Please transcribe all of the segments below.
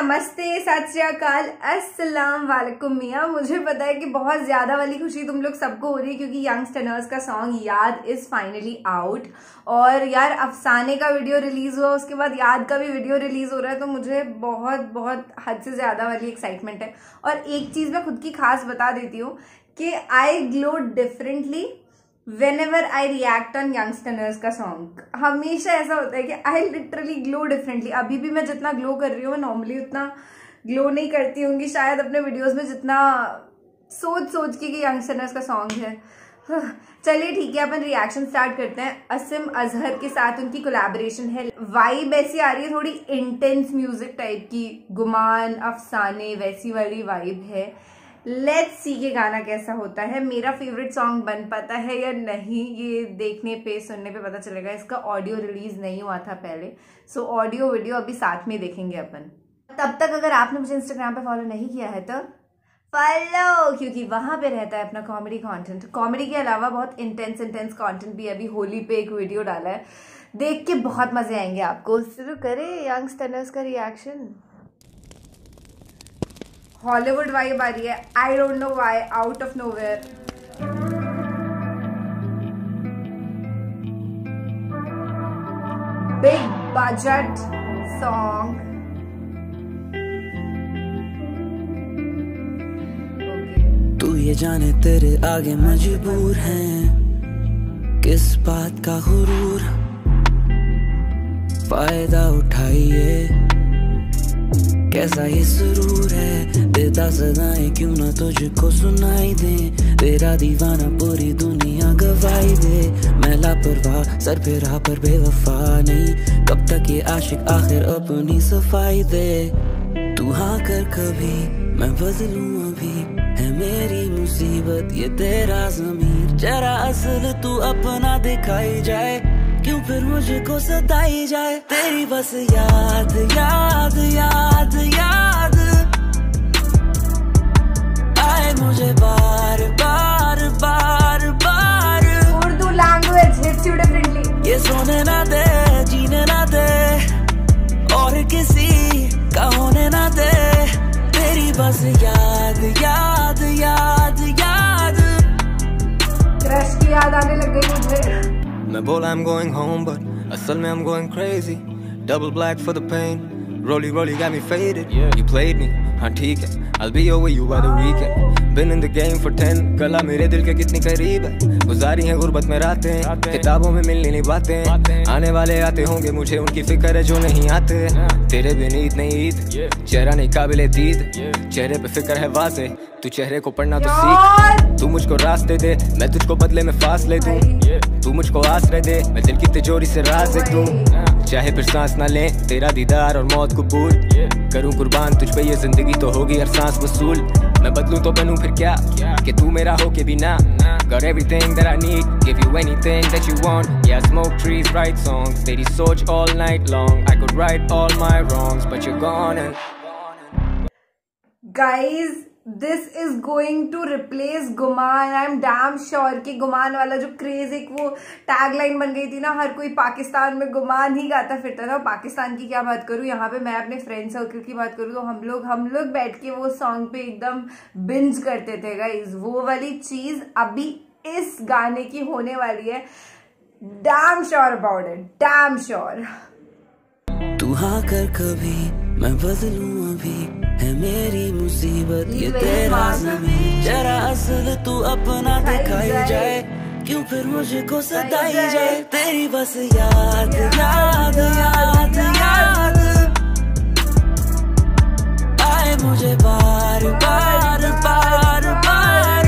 नमस्ते, सत श्री अकाल, अस्सलाम वालेकुम मियाँ। मुझे पता है कि बहुत ज्यादा वाली खुशी तुम लोग सबको हो रही है क्योंकि यंगस्टर्स का सॉन्ग याद इज फाइनली आउट। और यार अफसाने का वीडियो रिलीज हुआ, उसके बाद याद का भी वीडियो रिलीज हो रहा है, तो मुझे बहुत बहुत हद से ज्यादा वाली एक्साइटमेंट है। और एक चीज मैं खुद की खास बता देती हूँ कि I glow differently Whenever I react on youngsters का सॉन्ग। हमेशा ऐसा होता है कि I literally glow differently। अभी भी मैं जितना ग्लो कर रही हूँ, मैं नॉर्मली उतना ग्लो नहीं करती होंगी शायद अपने वीडियोस में, जितना सोच के कि यंगस्टर्स का सॉन्ग है। चलिए ठीक है, अपन रिएक्शन स्टार्ट करते हैं। असिम अजहर के साथ उनकी कोलैबोरेशन है। वाइब ऐसी आ रही है, थोड़ी इंटेंस म्यूजिक टाइप की, गुमान अफसाने वैसी वाली वाइब है। लेट्स सी के गाना कैसा होता है, मेरा फेवरेट सॉन्ग बन पाता है या नहीं, ये देखने पे सुनने पे पता चलेगा। इसका ऑडियो रिलीज नहीं हुआ था पहले, सो ऑडियो वीडियो अभी साथ में देखेंगे अपन। तब तक अगर आपने मुझे इंस्टाग्राम पे फॉलो नहीं किया है तो फॉलो, क्योंकि वहां पे रहता है अपना कॉमेडी कंटेंट। कॉमेडी के अलावा बहुत इंटेंस कंटेंट भी। अभी होली पे एक वीडियो डाला है, देख के बहुत मजे आएंगे आपको। शुरू करें यंगस्टर्स का रिएक्शन। हॉलीवुड वाइब आ रही है, I don't know why, out of nowhere. Big budget song. तू ये जाने तेरे आगे मजबूर हैं, किस बात का गुरूर फायदा उठाइए, कैसा ये सुरूर है, देता सदाएं क्यों ना तुझको सुनाई दे, तेरा दीवाना पूरी दुनिया गवाही दे। मैं लापरवाह सर पे राह पर बेवफा नहीं, कब तक ये आशिक आखिर अपनी सफाई दे। तू हाँ कर कभी मैं बदलूं अभी, है मेरी मुसीबत ये तेरा ज़मीर, जरा असल तू अपना दिखाई जाए, क्यों फिर मुझको सताई जाए। तेरी बस याद याद याद याद आए मुझे बार बार बार बार। Urdu language hits you differently. ये सोने ना दे, जीने ना दे, और किसी का होने ना दे, तेरी बस याद याद याद याद। क्रश की याद आने लग गई मुझे। मैं बोला I'm going home but असल में I'm going crazy, double black for the pain, rolly got me faded, you played me, हाँ ठीक है, I'll be over you by the weekend, been in the game for 10, गला मेरे दिल के कितनी करीब है, गुजारी है गुर्बत में रातें, किताबों में मिलनी नहीं बातें, आने वाले आते होंगे मुझे उनकी फिक्र है जो नहीं आते, तेरे बिन ईद नहीं ईद, चेहरा नहीं काबिले दीद, चेहरे पे फिक्र है वाज़े, तू चेहरे को पढ़ना तो सीख, तू मुझको रास्ते दे, मैं तुझको बदले में फासले दूं, तू मुझको आश्रय दे, मैं दिल की तिजोरी से राज दूं, चाहे फिर सांस ना ले, तेरा दीदार और मौत कबूल, करूं कुर्बान तुझ पे ये जिंदगी तो होगी हर सांस वसूल, मैं बदलूं तो बनूं फिर क्या कि तू मेरा हो के बिना, got everything that I need, give you anything that you want, yeah smoke trees, write songs, तेरी सोच all night long, I could right all my wrongs, but you're gone and guys this is going to replace Gumaan. I am damn sure कि गुमान वाला जो craze, एक वो tagline बन गई थी ना, हर कोई पाकिस्तान में गुमान ही गाता फिरता था। पाकिस्तान की क्या बात करूं, यहाँ पे मैं अपने फ्रेंड सर्कल की बात करूं तो हम लोग बैठ के वो सॉन्ग पे एकदम बिंज करते थे गाइस। वो वाली चीज अभी इस गाने की होने वाली है, damn sure about it, damn sure. तू हाँ कर कभी मैं बदलूं अभी, है मेरी मुसीबत ये तेरा ज़मीर, जरा असल तू अपना दिखाई जाए, क्यों फिर मुझको सताई जाए। तेरी बस याद याद याद याद आए मुझे बार बार बार बार।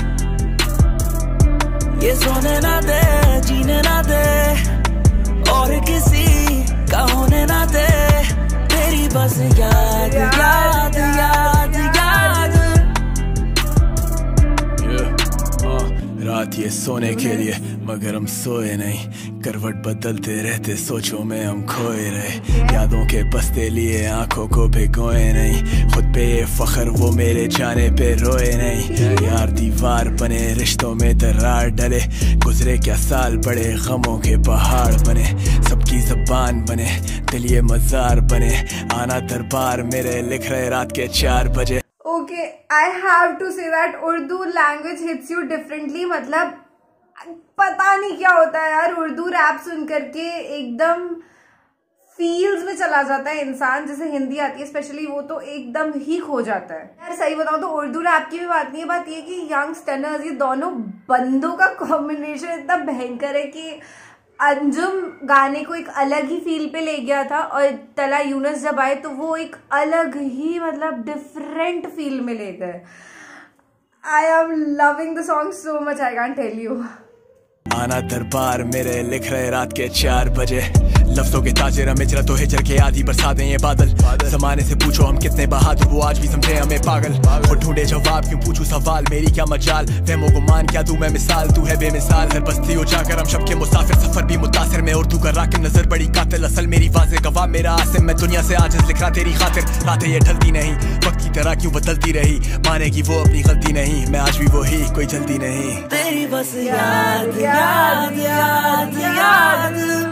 ये सोने ना दे, जीने ना दे, और किसी का होने ना दे, तेरी बस याद याद याद याद। रात ये सोने के लिए मगर हम सोए नहीं, करवट बदलते रहते सोचों में हम खोए रहे, यादों के बस्ते लिए आंखों को भिगोए नहीं, खुद पे ये फख्र वो मेरे जाने पे रोए नहीं, यार दीवार बने रिश्तों में दरार डले, गुजरे क्या साल बड़े गमों के पहाड़ बने, सबकी ज़बान बने दिल ये मज़ार बने, आना दरबार मेरे लिख रहे रात के 4 बजे। Okay, I have to say that Urdu language hits you differently. मतलब पता नहीं क्या होता है यार, उर्दू रैप सुन करके एकदम फील्स में चला जाता है इंसान। जैसे हिंदी आती है स्पेशली, वो तो एकदम ही खो जाता है यार। सही बताऊं तो उर्दू रैप की भी बात नहीं है, बात ये कि यंग स्टनर्स, ये दोनों बंदों का कॉम्बिनेशन इतना भयंकर है कि अंजुम गाने को एक अलग ही फील पे ले गया था, और तला यूनुस जब आए तो वो एक अलग ही मतलब डिफरेंट फील में ले गए। I am loving the song so much, I can tell you. आना दरबार मेरे लिख रहे रात के 4 बजे, लफ्जों के ताजिर हमें जरा तो हिजर के आधी बरसा दें ये बादल, जमाने से पूछो हम कितने बहादुर, वो आज भी समझे हमें पागल, और ढूंढे जवाब क्यों पूछूं सवाल, मेरी क्या मजाल, फहमो को मान क्या दूं मैं मिसाल, तू है बेमिसाल, हर बस्ती हो जाकर हम शब के मुसाफिर, सफर भी मुतासिर में उर्दू का राकिब, नजर बड़ी कातिल, असल मेरी वाज़े गवाह मेरा आसिम, मैं दुनिया से आजिज़ लिख रहा तेरी खातिर, रातें ये ढलती नहीं, वक्त की तरह क्यों बदलती रही, मानेगी वो अपनी गलती नहीं, मैं आज भी वही, कोई जल्दी नहीं, तेरी बस याद याद याद याद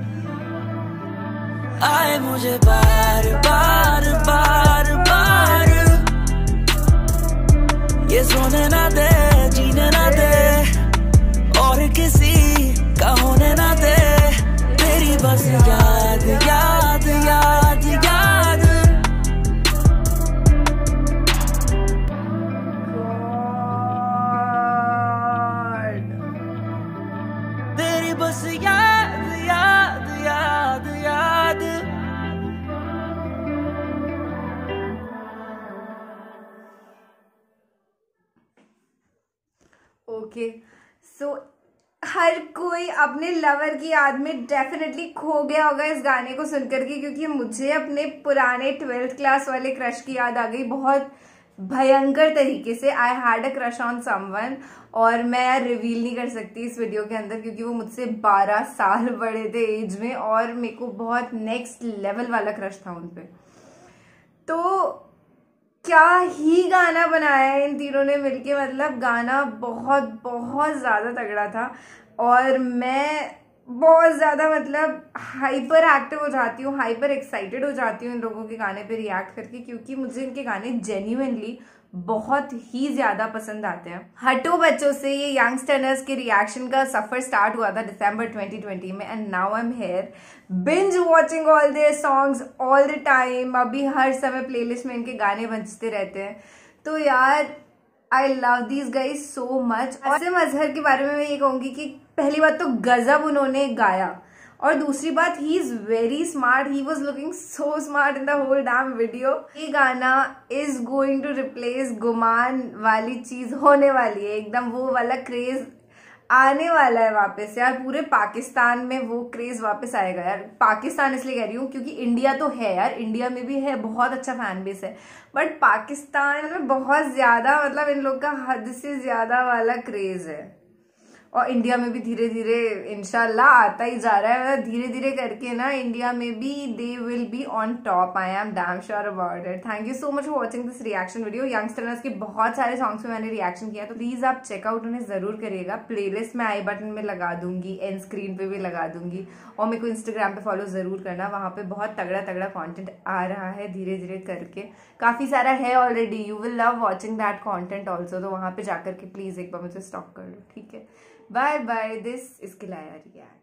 आए मुझे बार बार बार बार, ये सोने ना दे जीने ना दे, और किसी का होने ना दे, तेरी बस याद याद याद याद। तेरी बस याद याद याद याद। ओके, सो हर कोई अपने लवर की याद में डेफिनेटली खो गया होगा इस गाने को सुनकर के, क्योंकि मुझे अपने पुराने 12th क्लास वाले क्रश की याद आ गई बहुत भयंकर तरीके से। I had a crush on someone, और मैं रिवील नहीं कर सकती इस वीडियो के अंदर क्योंकि वो मुझसे 12 साल बड़े थे एज में, और मेरे को बहुत नेक्स्ट लेवल वाला क्रश था उन पे। तो क्या ही गाना बनाया है इन तीनों ने मिलके, मतलब गाना बहुत बहुत ज़्यादा तगड़ा था, और मैं बहुत ज़्यादा मतलब हाइपर एक्टिव हो जाती हूँ, हाइपर एक्साइटेड हो जाती हूँ इन लोगों के गाने पे रिएक्ट करके, क्योंकि मुझे इनके गाने जेन्युइनली बहुत ही ज़्यादा पसंद आते हैं। हटो बच्चों से ये यंगस्टर्स के रिएक्शन का सफ़र स्टार्ट हुआ था दिसंबर 2020 में, and now I am here binge watching all their songs all the time. अभी हर समय प्लेलिस्ट में इनके गाने बजते रहते हैं। तो यार I love these guys so much. Asim Azhar के बारे में मैं ये कहूँगी कि पहली बात तो गजब उन्होंने गाया, और दूसरी बात he is very smart, he was looking so smart in the whole damn video. ये गाना is going to replace Gumaan वाली चीज होने वाली है, एकदम वो वाला क्रेज आने वाला है वापस यार। पूरे पाकिस्तान में वो क्रेज वापस आएगा यार। पाकिस्तान इसलिए कह रही हूँ क्योंकि इंडिया तो है यार, इंडिया में भी है, बहुत अच्छा फैन बेस है, बट पाकिस्तान में बहुत ज्यादा मतलब इन लोग का हद से ज्यादा वाला क्रेज है, और इंडिया में भी धीरे धीरे इंशाल्लाह आता ही जा रहा है। मतलब धीरे धीरे करके ना इंडिया में भी they will be on top, I am damn sure about it. Thank you so much for watching this reaction video. Youngsters के बहुत सारे सॉन्ग्स में मैंने रिएक्शन किया, तो प्लीज आप चेकआउट उन्हें जरूर करिएगा। प्लेलिस्ट में आई बटन में लगा दूंगी, एंड स्क्रीन पे भी लगा दूंगी, और मेरे को इंस्टाग्राम पे फॉलो जरूर करना, वहां पे बहुत तगड़ा तगड़ा कंटेंट आ रहा है धीरे धीरे करके, काफी सारा है already. You will love watching that content also, तो वहां पे जाकर के प्लीज एक बार मुझे स्टॉक कर लो, ठीक है। बाय बाय, दिस इज किलाया रिएक्ट।